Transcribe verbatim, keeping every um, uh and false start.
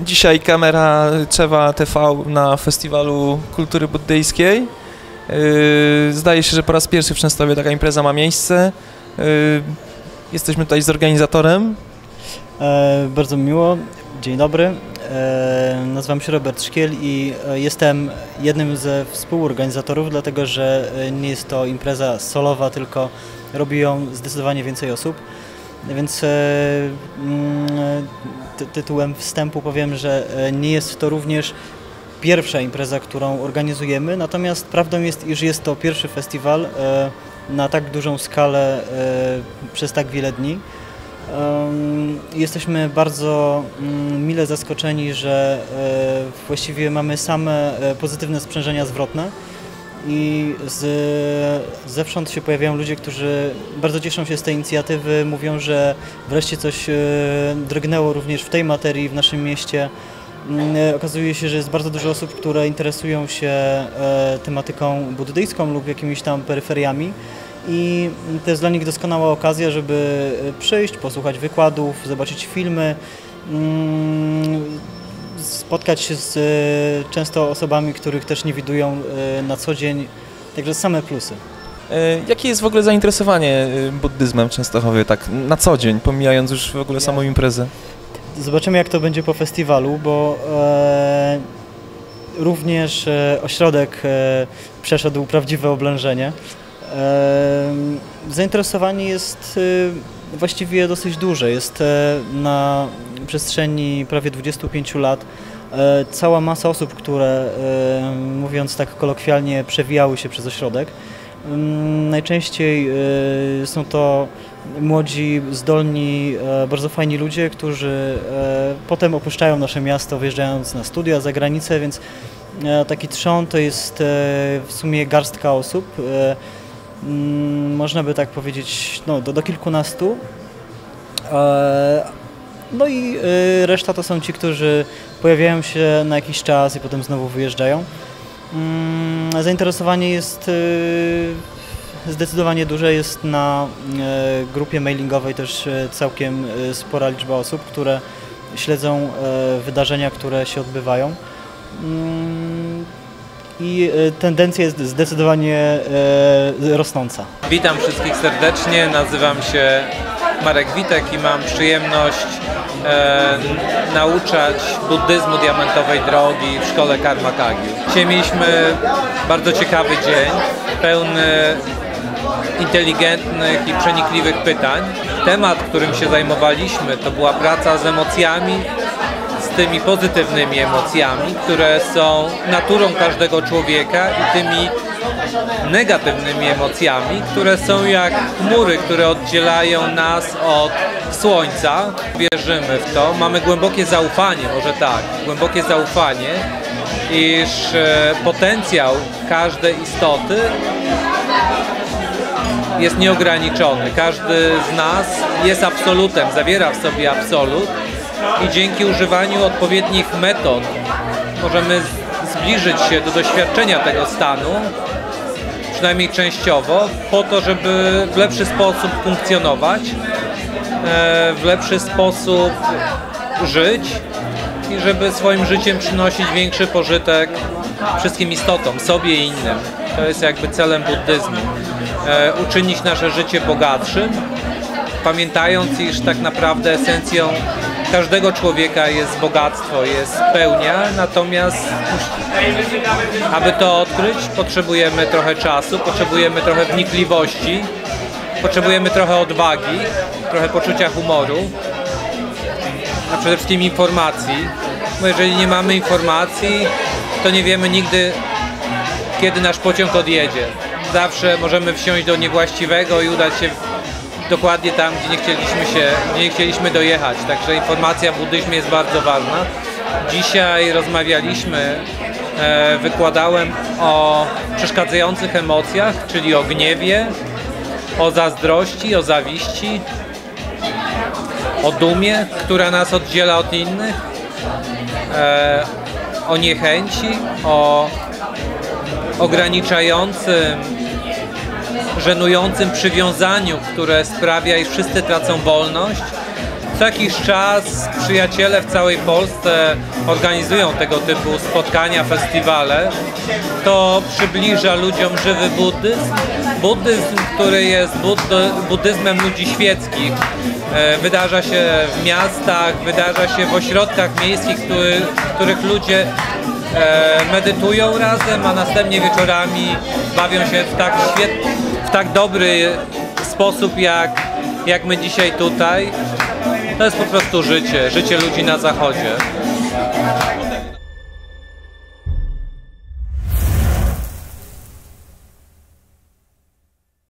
Dzisiaj kamera Czewa T V na Festiwalu Kultury Buddyjskiej. Zdaje się, że po raz pierwszy w Częstochowie taka impreza ma miejsce. Jesteśmy tutaj z organizatorem. E, bardzo miło, dzień dobry. E, nazywam się Robert Szkiel i jestem jednym ze współorganizatorów, dlatego że nie jest to impreza solowa, tylko robi ją zdecydowanie więcej osób. Więc e, ty, tytułem wstępu powiem, że nie jest to również pierwsza impreza, którą organizujemy, natomiast prawdą jest, iż jest to pierwszy festiwal e, na tak dużą skalę e, przez tak wiele dni. E, jesteśmy bardzo mm, mile zaskoczeni, że e, właściwie mamy same e, pozytywne sprzężenia zwrotne i z, zewsząd się pojawiają ludzie, którzy bardzo cieszą się z tej inicjatywy, mówią, że wreszcie coś e, drgnęło również w tej materii w naszym mieście. Okazuje się, że jest bardzo dużo osób, które interesują się e, tematyką buddyjską lub jakimiś tam peryferiami i to jest dla nich doskonała okazja, żeby przyjść, posłuchać wykładów, zobaczyć filmy, mm, spotkać się z e, często osobami, których też nie widują e, na co dzień, także same plusy. Jakie jest w ogóle zainteresowanie buddyzmem w Częstochowie, tak na co dzień, pomijając już w ogóle samą imprezę? Zobaczymy, jak to będzie po festiwalu, bo e, również e, ośrodek e, przeszedł prawdziwe oblężenie. E, zainteresowanie jest e, właściwie dosyć duże. Jest e, na przestrzeni prawie dwudziestu pięciu lat e, cała masa osób, które, e, mówiąc tak kolokwialnie, przewijały się przez ośrodek. E, najczęściej e, są to młodzi, zdolni, bardzo fajni ludzie, którzy potem opuszczają nasze miasto, wyjeżdżając na studia za granicę, więc taki trzon to jest w sumie garstka osób. Można by tak powiedzieć, no, do, do kilkunastu. No i reszta to są ci, którzy pojawiają się na jakiś czas i potem znowu wyjeżdżają. Zainteresowanie jest zdecydowanie duże, jest na e, grupie mailingowej też e, całkiem e, spora liczba osób, które śledzą e, wydarzenia, które się odbywają. Mm, I e, tendencja jest zdecydowanie e, rosnąca. Witam wszystkich serdecznie, nazywam się Marek Witek i mam przyjemność e, nauczać buddyzmu diamentowej drogi w szkole Karma Kagyu. Dzisiaj mieliśmy bardzo ciekawy dzień, pełny inteligentnych i przenikliwych pytań. Temat, którym się zajmowaliśmy, to była praca z emocjami, z tymi pozytywnymi emocjami, które są naturą każdego człowieka i tymi negatywnymi emocjami, które są jak chmury, które oddzielają nas od słońca. Wierzymy w to, mamy głębokie zaufanie, może tak, głębokie zaufanie, iż potencjał każdej istoty jest nieograniczony. Każdy z nas jest absolutem, zawiera w sobie absolut i dzięki używaniu odpowiednich metod możemy zbliżyć się do doświadczenia tego stanu, przynajmniej częściowo, po to, żeby w lepszy sposób funkcjonować, w lepszy sposób żyć i żeby swoim życiem przynosić większy pożytek wszystkim istotom, sobie i innym. To jest jakby celem buddyzmu. E, uczynić nasze życie bogatszym, pamiętając, iż tak naprawdę esencją każdego człowieka jest bogactwo, jest pełnia, natomiast aby to odkryć, potrzebujemy trochę czasu, potrzebujemy trochę wnikliwości, potrzebujemy trochę odwagi, trochę poczucia humoru, a przede wszystkim informacji, bo jeżeli nie mamy informacji, to nie wiemy nigdy, kiedy nasz pociąg odjedzie. Zawsze możemy wsiąść do niewłaściwego i udać się dokładnie tam, gdzie nie chcieliśmy się, gdzie nie chcieliśmy dojechać. Także informacja w buddyzmie jest bardzo ważna. Dzisiaj rozmawialiśmy, e, wykładałem o przeszkadzających emocjach, czyli o gniewie, o zazdrości, o zawiści, o dumie, która nas oddziela od innych, e, o niechęci, o ograniczającym, żenującym przywiązaniu, które sprawia, iż wszyscy tracą wolność Co jakiś czas przyjaciele w całej Polsce organizują tego typu spotkania, festiwale. To przybliża ludziom żywy buddyzm. Buddyzm, który jest buddyzmem ludzi świeckich. Wydarza się w miastach, wydarza się w ośrodkach miejskich, w których ludzie medytują razem, a następnie wieczorami bawią się w tak świetny, w tak dobry sposób jak, jak my dzisiaj tutaj. To jest po prostu życie, życie ludzi na zachodzie.